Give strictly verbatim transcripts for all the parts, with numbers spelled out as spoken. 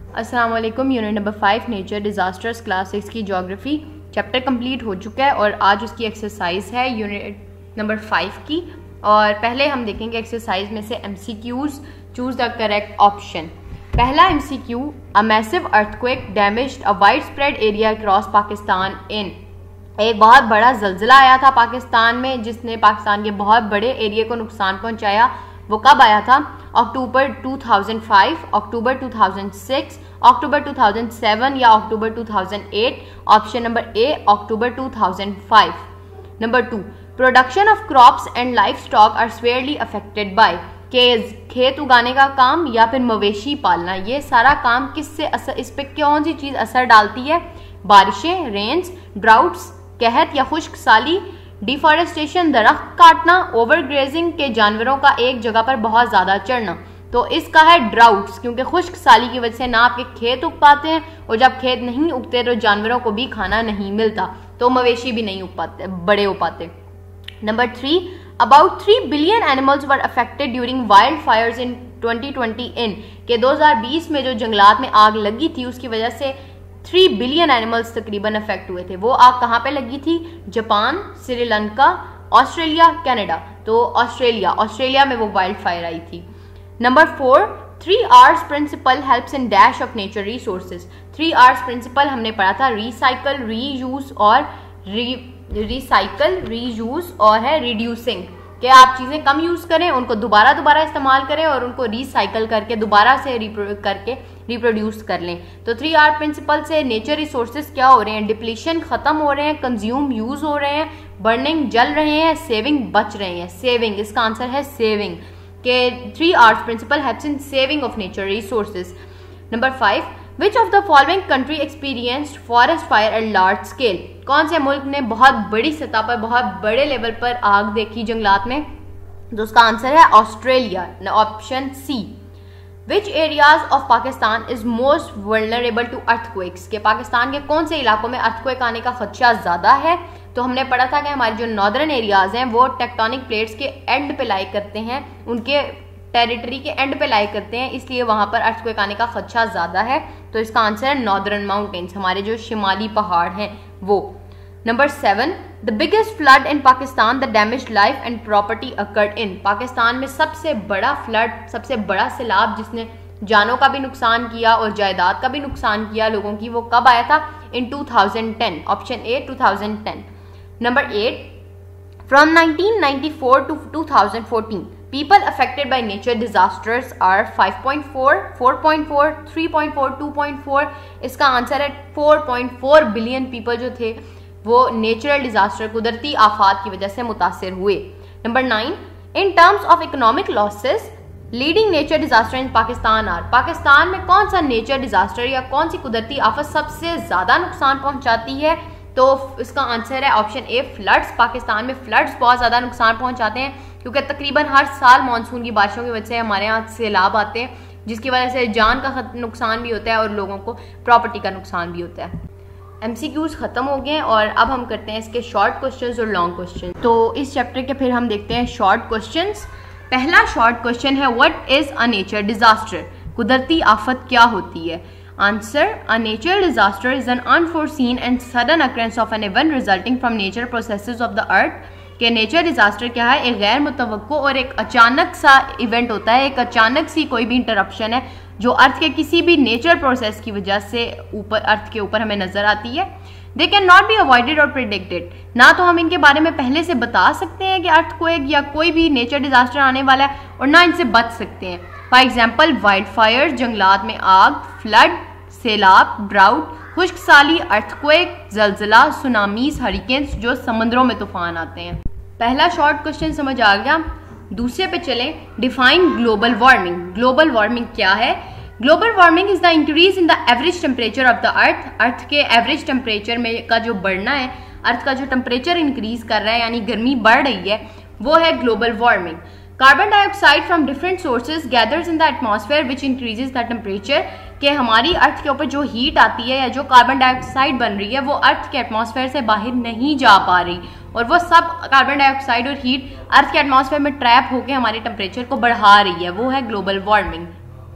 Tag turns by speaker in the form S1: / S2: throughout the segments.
S1: अस्सलाम वालेकुम। Unit number five nature disasters class six की ज्योग्राफी चैप्टर कंप्लीट हो चुका है और आज उसकी एक्सरसाइज है यूनिट नंबर फाइव की। और पहले हम देखेंगे एक्सरसाइज में से MCQs. Choose the correct option. पहला MCQ, a massive earthquake damaged a wide spread area across Pakistan in. एक बहुत बड़ा जल्जला आया था पाकिस्तान में जिसने पाकिस्तान के बहुत बड़े एरिया को नुकसान पहुंचाया। वो कब आया था? अक्टूबर दो हज़ार पाँच, अक्टूबर दो हज़ार छह, अक्टूबर दो हज़ार सात या अक्टूबर दो हज़ार आठ। ऑप्शन नंबर ए अक्टूबर दो हज़ार पाँच। Number two, production of crops and livestock are severely affected by. के खेत उगाने का काम या फिर मवेशी पालना, ये सारा काम किससे असर, इस पे कौन सी चीज असर डालती है? बारिशें, रेन्स, ड्राउट्स, कहत या खुश्क साली, डिफॉरेस्टेशन दरख्त काटना, ओवरग्रेजिंग के जानवरों का एक जगह पर बहुत ज्यादा चढ़ना। तो इसका है ड्राउट्स, क्योंकि खुश्क साली की वजह से ना आपके खेत उग पाते हैं और जब खेत नहीं उगते तो जानवरों को भी खाना नहीं मिलता, तो मवेशी भी नहीं उग पाते, बड़े हो पाते। Number three, about three billion animals were affected during wildfires in twenty twenty in. के दो हज़ार बीस में जो जंगलात में आग लगी थी उसकी वजह से थ्री बिलियन एनिमल्स तकरीबन अफेक्ट हुए थे। वो आग कहाँ पे लगी थी? Japan, Sri Lanka, Australia, Canada. तो ऑस्ट्रेलिया ऑस्ट्रेलिया में वो वाइल्ड फायर आई थी। Number four, three Rs principal helps in dash of nature resources. Three Rs principal हमने पढ़ा था, रिसाइकल, रीयूज और री रिसाइकल, रीयूज और है रिड्यूसिंग। कि आप चीजें कम यूज करें, उनको दोबारा दोबारा इस्तेमाल करें और उनको रिसाइकल करके दोबारा से करके रिप्रोड्यूस कर लें। तो थ्री आर प्रिंसिपल से नेचर रिसोर्सेज क्या हो रहे हैं? डिप्लीशन खत्म हो रहे हैं, कंज्यूम यूज हो रहे हैं, बर्निंग जल रहे हैं, सेविंग बच रहे हैं। सेविंग, इसका आंसर है सेविंग। के three Rs principal helps in saving of nature resources. Number five, which of the following country experienced forest fire at large scale. कौन से मुल्क ने बहुत बड़ी सतह पर, बहुत बड़े लेवल पर आग देखी जंगलात में? तो उसका आंसर है Australia, option C. Which areas of Pakistan is most vulnerable to earthquakes. के पाकिस्तान के कौन से इलाकों में अर्थक्वेक आने का खदशा ज्यादा है? तो हमने पढ़ा था कि हमारे जो नॉर्दर्न एरियाज हैं वो टेक्टोनिक प्लेट्स के एंड पे लाई करते हैं, उनके टेरिटरी के एंड पे लाई करते हैं, इसलिए वहां पर अर्थक्वेक आने का खदशा ज्यादा है। तो इसका आंसर है नॉर्दर्न माउंटेन्स, हमारे जो शिमाली पहाड़ हैं वो। Number seven, the biggest flood in Pakistan the damaged life and property occurred in. Pakistan में सबसे बड़ा फ्लड, सबसे बड़ा सैलाब जिसने जानों का भी नुकसान किया और जायदाद का भी नुकसान किया लोगों की, वो कब आया था? In two thousand ten, option A two thousand ten. Number eight, from nineteen ninety four to two thousand fourteen people affected by nature disasters are five point four, four point four, three point four, two point four। इसका answer है four point four billion people जो थे वो natural disaster, कुदरती आफात की वजह से मुतासिर हुए। Number nine, in terms of economic losses leading nature disaster in Pakistan are. Pakistan में कौन सा नेचर डिजास्टर या कौन सी कुदरती आफत सबसे ज्यादा नुकसान पहुंचाती है? तो इसका आंसर है ऑप्शन ए फ्लड्स। पाकिस्तान में फ्लड्स बहुत ज्यादा नुकसान पहुंचाते हैं क्योंकि तकरीबन हर साल मानसून की बारिशों की वजह से हमारे यहाँ सैलाब आते हैं, जिसकी वजह से जान का नुकसान भी होता है और लोगों को प्रॉपर्टी का नुकसान भी होता है। एमसीक्यूज खत्म हो गए और अब हम करते हैं इसके शॉर्ट क्वेश्चंस और लॉन्ग क्वेश्चन। तो इस चैप्टर के फिर हम देखते हैं शॉर्ट क्वेश्चंस। पहला शॉर्ट क्वेश्चन है, what is a nature disaster. कुदरती आफत क्या होती है? Answer, a nature disaster is an unforeseen and sudden occurrence of an event resulting from nature processes of the earth. कि नेचर डिजास्टर क्या है? एक गैर मुतवक्को और एक अचानक सा इवेंट होता है, एक अचानक सी कोई भी इंटरप्शन है जो अर्थ के किसी भी नेचर प्रोसेस की वजह से ऊपर अर्थ के ऊपर हमें नजर आती है। They can not be avoided और प्रिडिक्टेड। ना तो हम इनके बारे में पहले से बता सकते हैं कि अर्थक्वेक या कोई भी नेचर डिजास्टर आने वाला है और ना इनसे बच सकते हैं। फॉर एग्जाम्पल वाइल्ड फायर, जंगलात में आग, फ्लड, सैलाब, ड्राउट, खुश्क साली, अर्थक्वेक, जलजला, सुनामीज, हरिकेन्स जो समुद्रों में तूफान आते हैं। पहला शॉर्ट क्वेश्चन समझ आ गया। दूसरे पे चलें, define global warming. Global warming क्या है? Global warming is the increase in the average temperature of the earth. Earth के एवरेज टेम्परेचर में का जो बढ़ना है, अर्थ का जो टेम्परेचर इंक्रीज कर रहा है यानी गर्मी बढ़ रही है, वो है global warming. Carbon dioxide from different sources gathers in the atmosphere which increases the temperature. कि हमारी अर्थ के ऊपर जो हीट आती है या जो कार्बन डाइऑक्साइड बन रही है वो अर्थ के एटमॉस्फेयर से बाहर नहीं जा पा रही और वो सब कार्बन डाइऑक्साइड और हीट अर्थ के एटमॉस्फेयर में ट्रैप होकर हमारे टेम्परेचर को बढ़ा रही है, वो है global warming.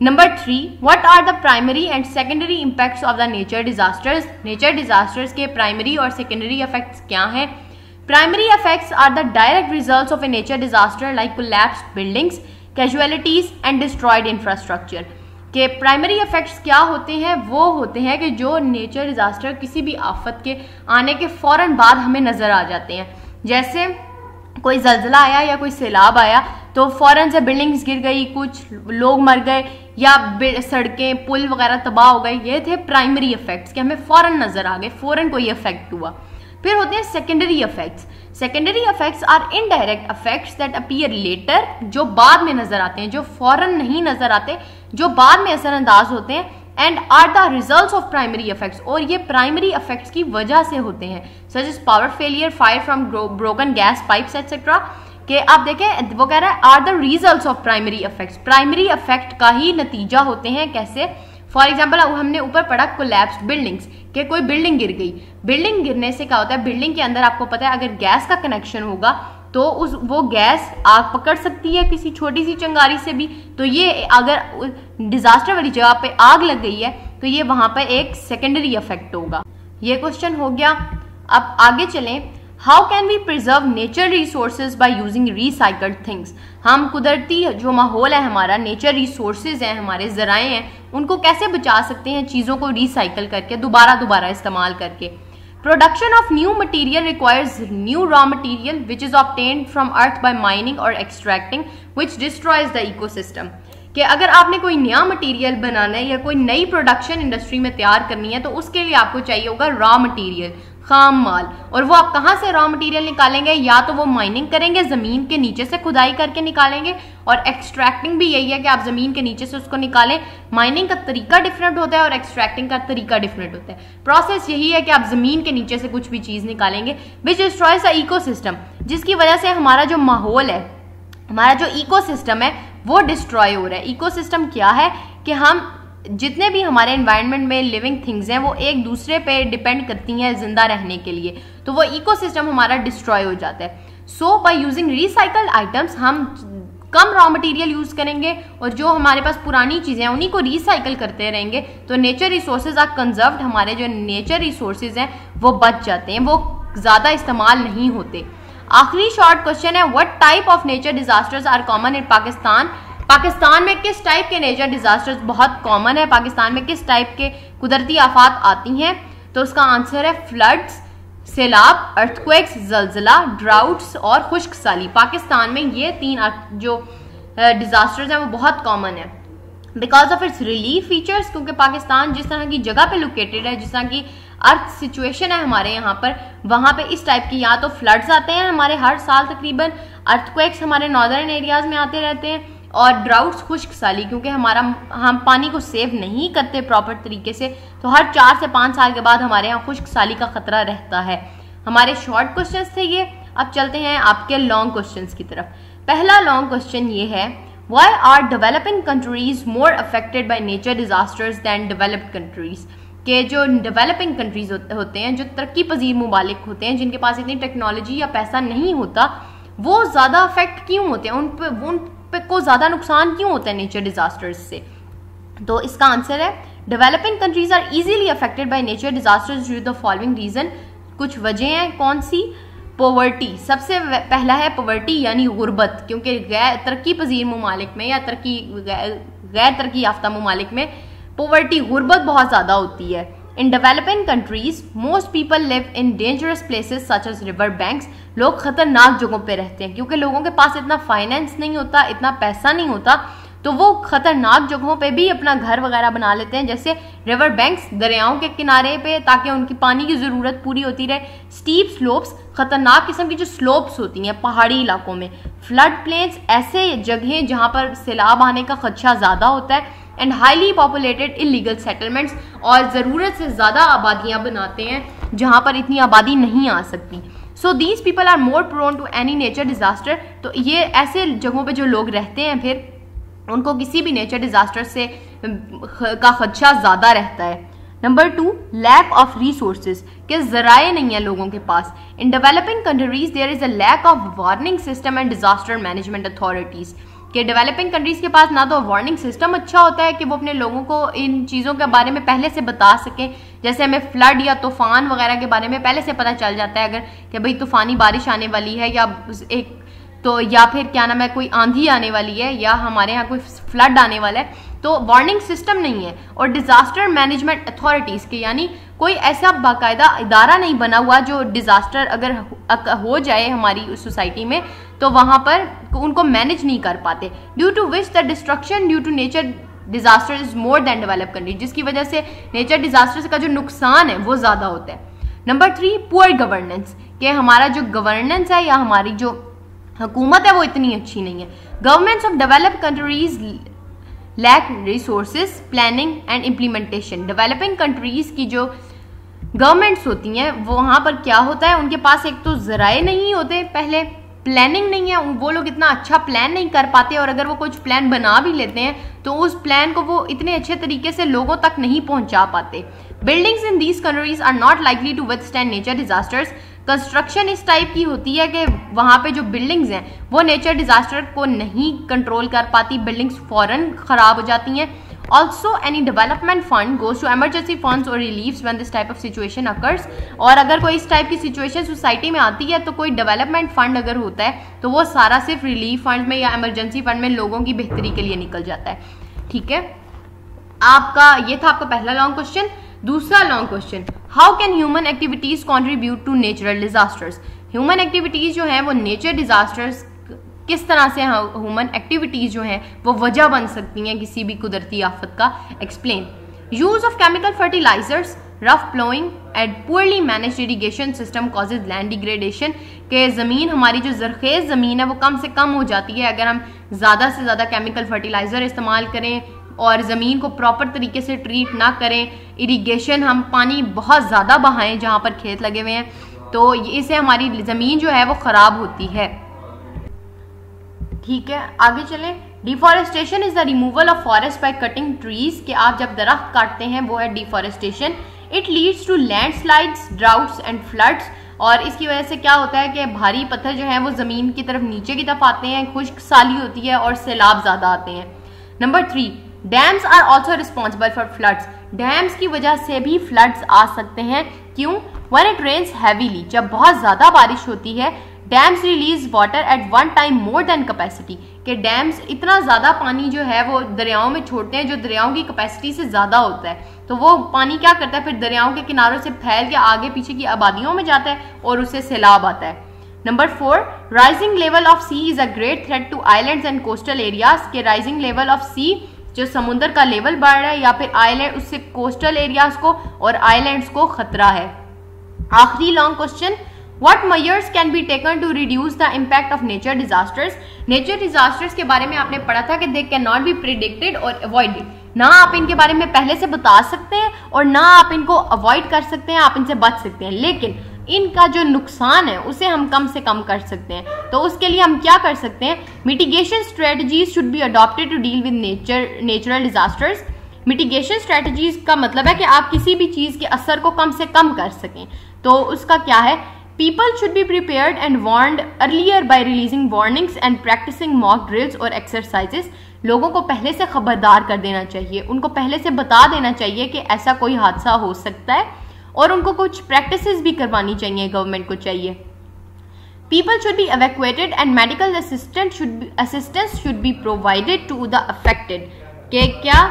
S1: Number three, what are the primary and secondary impacts of the nature disasters. Nature disasters के प्राइमरी और सेकेंडरी इफेक्ट्स क्या हैं? Primary effects are the direct results of a nature disaster like collapsed buildings, casualties and destroyed infrastructure. के primary effects क्या होते हैं? वो होते हैं कि जो नेचर डिजास्टर किसी भी आफत के आने के फौरन बाद हमें नजर आ जाते हैं। जैसे कोई जल्जला आया या कोई सैलाब आया तो फौरन से बिल्डिंग्स गिर गई, कुछ लोग मर गए या सड़कें पुल वगैरह तबाह हो गए। ये थे प्राइमरी इफेक्ट्स कि हमें फौरन नजर आ गए, फौरन कोई इफेक्ट हुआ। फिर होते हैं secondary effects. Secondary effects are indirect effects that appear later, जो बाद में नजर आते हैं, जो फौरन नहीं नजर आते, जो बाद में असरअंदाज होते हैं, and are the results of primary effects, और ये प्राइमरी इफेक्ट्स की वजह से होते हैं, such as power failure, fire from broken gas pipes etcetera. कि आप देखें वो कह रहा है are the results of primary effects, primary effect का ही नतीजा होते हैं। कैसे? फॉर एग्जाम्पल हमने ऊपर पढ़ा कोलैप्स्ड बिल्डिंग्स, कि कोई बिल्डिंग गिर गई। बिल्डिंग गिरने से क्या होता है, बिल्डिंग के अंदर आपको पता है अगर गैस का कनेक्शन होगा तो उस वो गैस आग पकड़ सकती है किसी छोटी सी चिंगारी से भी। तो ये अगर डिजास्टर वाली जगह पे आग लग गई है तो ये वहां पे एक सेकेंडरी इफेक्ट होगा। ये क्वेश्चन हो गया। अब आगे चलें, how can we preserve nature resources by using recycled things. हम कुदरती जो माहौल है हमारा, नेचर रिसोर्सेज हैं हमारे, ज़राए हैं, उनको कैसे बचा सकते हैं चीज़ों को रिसाइकल करके, दोबारा दोबारा इस्तेमाल करके। Production of new material requires new raw material which is obtained from earth by mining और extracting which destroys the ecosystem. कि अगर आपने कोई नया मटेरियल बनाना है या कोई नई प्रोडक्शन इंडस्ट्री में तैयार करनी है तो उसके लिए आपको चाहिए होगा रॉ मटेरियल, खाम माल। और वो आप कहाँ से रॉ मटेरियल निकालेंगे? या तो वो माइनिंग करेंगे, जमीन के नीचे से खुदाई करके निकालेंगे, और एक्सट्रैक्टिंग भी यही है कि आप जमीन के नीचे से उसको निकालें। माइनिंग का तरीका डिफरेंट होता है और एक्सट्रैक्टिंग का तरीका डिफरेंट होता है। प्रोसेस यही है कि आप जमीन के नीचे से कुछ भी चीज निकालेंगे, विच डिस्ट्रॉयज द इकोसिस्टम, जिसकी वजह से हमारा जो माहौल है, हमारा जो इकोसिस्टम है वो डिस्ट्रॉय हो रहा है। इकोसिस्टम क्या है कि हम जितने भी हमारे एनवायरनमेंट में लिविंग थिंग्स हैं वो एक दूसरे पे डिपेंड करती हैं जिंदा रहने के लिए, तो वो इकोसिस्टम हमारा डिस्ट्रॉय हो जाता है। So by using recycled items हम कम रॉ मटेरियल यूज करेंगे और जो हमारे पास पुरानी चीजें हैं उन्हीं को रिसाइकल करते रहेंगे तो नेचर रिसोर्सेज आर कंजर्व्ड, हमारे जो नेचर रिसोर्सेज हैं वो बच जाते हैं, वो ज्यादा इस्तेमाल नहीं होते। आखिरी शॉर्ट क्वेश्चन है, what type of nature disasters are common in Pakistan. Pakistan में किस टाइप के नेचर डिजास्टर्स बहुत कॉमन है, पाकिस्तान में किस टाइप के कुदरती आफात आती हैं? तो उसका आंसर है फ्लड्स, सैलाब, अर्थक्वेक्स, जलजला, ड्राउट्स और खुश्क साली। पाकिस्तान में ये तीन जो डिजास्टर्स हैं वो बहुत कॉमन है because of its relief features, क्योंकि पाकिस्तान जिस तरह की जगह पे लोकेटेड है, जिस तरह की अर्थ सिचुएशन है हमारे यहाँ पर, वहाँ पे इस टाइप की या तो फ्लड्स आते हैं हमारे हर साल तकरीबन, अर्थक्वेक्स हमारे नॉर्दर्न एरियाज में आते रहते हैं, और ड्राउट्स खुश्क साली, क्योंकि हमारा हम पानी को सेव नहीं करते प्रॉपर तरीके से तो हर चार से पाँच साल के बाद हमारे यहाँ खुश्क साली का खतरा रहता है। हमारे शॉर्ट क्वेश्चंस थे ये। अब चलते हैं आपके लॉन्ग क्वेश्चंस की तरफ। पहला लॉन्ग क्वेश्चन ये है, why are developing countries more affected by nature disasters than developed countries. के जो डेवलपिंग कंट्रीज होते हैं, जो तरक्की पजीर मुमालिक होते हैं, जिनके पास इतनी टेक्नोलॉजी या पैसा नहीं होता, वो ज्यादा अफेक्ट क्यों होते हैं, उन पे उन पे को ज्यादा नुकसान क्यों होता है नेचर डिजास्टर्स से? तो इसका आंसर है, developing countries are easily affected by nature disasters due to the following reason. कुछ वजह हैं, कौन सी? पॉवर्टी, सबसे पहला है पॉवर्टी यानी गुर्बत, क्योंकि गैर तरक्की पजीर मुमालिक में या तरक्की गैर तरक्की याफ्ता मुमालिक में पॉवर्टी गुर्बत बहुत ज्यादा होती है। In developing countries most people live in dangerous places such as river banks. लोग खतरनाक जगहों पे रहते हैं क्योंकि लोगों के पास इतना फाइनेंस नहीं होता, इतना पैसा नहीं होता, तो वो खतरनाक जगहों पे भी अपना घर वगैरह बना लेते हैं, जैसे रिवर बैंक्स, दरियाओं के किनारे पे, ताकि उनकी पानी की जरूरत पूरी होती रहे। स्टीप स्लोप्स, खतरनाक किस्म की जो स्लोप्स होती हैं पहाड़ी इलाकों में। फ्लड प्लेन्स, ऐसे जगहें जहां पर सैलाब आने का खदशा ज्यादा होता है। And highly populated illegal settlements, और ज़रूरत से ज़्यादा आबादियाँ बनाते हैं जहाँ पर इतनी आबादी नहीं आ सकती। So these people are more prone to any nature disaster. तो ये ऐसे जगहों पे जो लोग रहते हैं फिर उनको किसी भी नेचर डिजास्टर से का खदशा ज़्यादा रहता है। Number two, lack of resources, के ज़राए नहीं है लोगों के पास। In developing countries there is a lack of warning system and disaster management authorities, कि डेवलपिंग कंट्रीज के पास ना तो वार्निंग सिस्टम अच्छा होता है कि वो अपने लोगों को इन चीज़ों के बारे में पहले से बता सकें, जैसे हमें फ्लड या तूफान वगैरह के बारे में पहले से पता चल जाता है अगर कि भाई तूफानी बारिश आने वाली है या एक तो या फिर क्या नाम है कोई आंधी आने वाली है या हमारे यहाँ कोई फ्लड आने वाला है, तो वार्निंग सिस्टम नहीं है। और डिजास्टर मैनेजमेंट अथॉरिटीज के यानी कोई ऐसा बाकायदा इदारा नहीं बना हुआ जो डिजास्टर अगर हो जाए हमारी सोसाइटी में तो वहां पर उनको मैनेज नहीं कर पाते, due to which the destruction due to nature disaster is more than develop country, जिसकी वजह से नेचर डिजास्टर का जो नुकसान है वो ज्यादा होता है। नंबर थ्री, पुअर गवर्नेंस, कि हमारा जो गवर्नेंस है या हमारी जो हुकूमत है वो इतनी अच्छी नहीं है। Governments of developed countries lack resources, planning and implementation. Developing countries की जो गवर्नमेंट्स होती हैं वो वहाँ पर क्या होता है, उनके पास एक तो जराए नहीं होते, पहले प्लानिंग नहीं है, वो लोग इतना अच्छा प्लान नहीं कर पाते, और अगर वो कुछ प्लान बना भी लेते हैं तो उस प्लान को वो इतने अच्छे तरीके से लोगों तक नहीं पहुंचा पाते। Buildings in these countries are not likely to withstand nature disasters. Construction इस टाइप की होती है कि वहाँ पे जो बिल्डिंग्स हैं वो नेचर डिजास्टर को नहीं कंट्रोल कर पाती, बिल्डिंग्स फौरन खराब हो जाती हैं। Also any development fund goes to emergency funds और reliefs when this type of situation occurs. और अगर कोई इस टाइप की सिचुएशन सोसाइटी में आती है तो कोई डेवलपमेंट फंड अगर होता है तो वो सारा सिर्फ रिलीफ फंड में या इमरजेंसी फंड में लोगों की बेहतरी के लिए निकल जाता है। ठीक है, आपका ये था आपका पहला लॉन्ग क्वेश्चन। दूसरा long question, how can human activities contribute to natural disasters. Human activities जो है वो नेचर डिजास्टर्स किस तरह से ह्यूमन एक्टिविटीज जो हैं वो वजह बन सकती हैं किसी भी कुदरती आफत का। Explain. Use of chemical fertilisers, rough ploughing and poorly managed irrigation system causes land degradation, के ज़मीन हमारी जो जरखेज ज़मीन है वो कम से कम हो जाती है अगर हम ज़्यादा से ज़्यादा केमिकल फर्टिलाइज़र इस्तेमाल करें और ज़मीन को प्रॉपर तरीके से ट्रीट ना करें। इरिगेशन, हम पानी बहुत ज़्यादा बहाएं जहाँ पर खेत लगे हुए हैं, तो इससे हमारी ज़मीन जो है वो ख़राब होती है। ठीक है, आगे चलें। Deforestation is the removal of forest by cutting trees, कि आप जब दरख्त काटते हैं वो है deforestation. It leads to landslides, droughts and floods, और इसकी वजह से क्या होता है कि भारी पत्थर जो है वो ज़मीन की तरफ नीचे की तरफ आते हैं, खुश्क साली होती है और सैलाब ज़्यादा आते हैं। Number three, dams are also responsible for floods. Dams की वजह से भी फ्लड्स आ सकते हैं। क्यों? व्हेन इट रेन्स हैवीली, जब बहुत ज़्यादा बारिश होती है, dams release water at one time more than capacity, कि डैम्स इतना ज़्यादा पानी जो है वो दरियाओं में छोड़ते हैं जो दरियाओं की कैपेसिटी से ज़्यादा होता है, तो वो पानी क्या करता है फिर दरियाओं के किनारों से फैल के आगे पीछे की आबादियों में जाता है और उससे सैलाब आता है। Number four, rising level of sea is a great threat to islands and coastal areas, के राइजिंग लेवल ऑफ सी, जो समुद्र का लेवल बढ़ रहा है या फिर आइलैंड, उससे कोस्टल एरियाज को और आइलैंड्स को खतरा है। आखिरी long question, What measures can be taken to reduce the impact of nature disasters? Nature disasters के बारे में आपने पढ़ा था कि they cannot be predicted or avoided. ना आप इनके बारे में पहले से बता सकते हैं और ना आप इनको अवॉइड कर सकते हैं, आप इनसे बच सकते हैं, लेकिन इनका जो नुकसान है उसे हम कम से कम कर सकते हैं। तो उसके लिए हम क्या कर सकते हैं? Mitigation strategies should be adopted to deal with nature natural disasters. Mitigation strategies का मतलब है कि आप किसी भी चीज के असर को कम से कम कर सकें। तो उसका क्या है? People should be prepared and warned earlier by releasing warnings and practicing mock drills or exercises. लोगों को पहले से खबरदार कर देना चाहिए, उनको पहले से बता देना चाहिए कि ऐसा कोई हादसा हो सकता है और उनको कुछ प्रैक्टिसेस भी करवानी चाहिए, गवर्नमेंट को चाहिए। People should be evacuated and medical assistance should be, assistance should be provided to the affected. कि क्या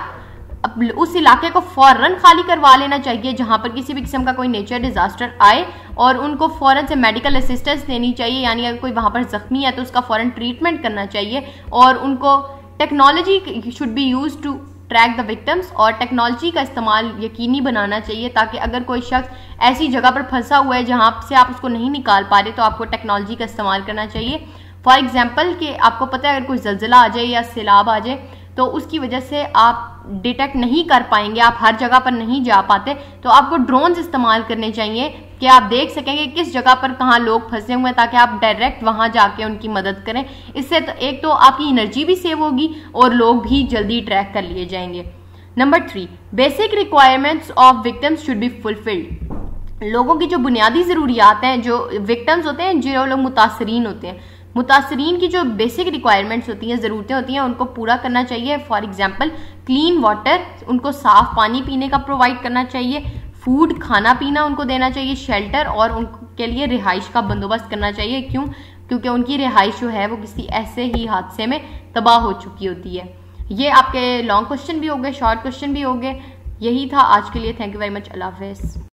S1: उस इलाके को फौरन खाली करवा लेना चाहिए जहां पर किसी भी किस्म का कोई नेचर डिजास्टर आए, और उनको फौरन से मेडिकल असिस्टेंस देनी चाहिए, यानी अगर कोई वहां पर जख्मी है तो उसका फौरन ट्रीटमेंट करना चाहिए। और उनको technology should be use to track the victims, और टेक्नोलॉजी का इस्तेमाल यकीनी बनाना चाहिए ताकि अगर कोई शख्स ऐसी जगह पर फंसा हुआ है जहां से आप उसको नहीं निकाल पा रहे तो आपको टेक्नोलॉजी का इस्तेमाल करना चाहिए। फॉर एग्जाम्पल कि आपको पता है अगर कोई जल्जला आ जाए या सैलाब आ जाए तो उसकी वजह से आप डिटेक्ट नहीं कर पाएंगे, आप हर जगह पर नहीं जा पाते, तो आपको ड्रोन्स इस्तेमाल करने चाहिए कि आप देख सकेंगे किस जगह पर कहाँ लोग फंसे हुए हैं, ताकि आप डायरेक्ट वहां जाके उनकी मदद करें। इससे तो एक तो आपकी एनर्जी भी सेव होगी और लोग भी जल्दी ट्रैक कर लिए जाएंगे। Number three, basic requirements of victims should be fulfilled. लोगों की जो बुनियादी ज़रूरियात हैं, जो विक्टिम्स होते हैं, जो लोग मुतासरीन होते हैं, मुतासरीन की जो बेसिक रिक्वायरमेंट्स होती हैं, ज़रूरतें होती हैं, उनको पूरा करना चाहिए। फॉर एग्जांपल क्लीन वाटर, उनको साफ़ पानी पीने का प्रोवाइड करना चाहिए, फूड खाना पीना उनको देना चाहिए, शेल्टर और उनके लिए रिहाइश का बंदोबस्त करना चाहिए। क्यों? क्योंकि उनकी रिहाइश जो है वो किसी ऐसे ही हादसे में तबाह हो चुकी होती है। ये आपके लॉन्ग क्वेश्चन भी हो गए, शॉर्ट क्वेश्चन भी हो गए। यही था आज के लिए। Thank you very much. अल्लाह हाफ़िज़।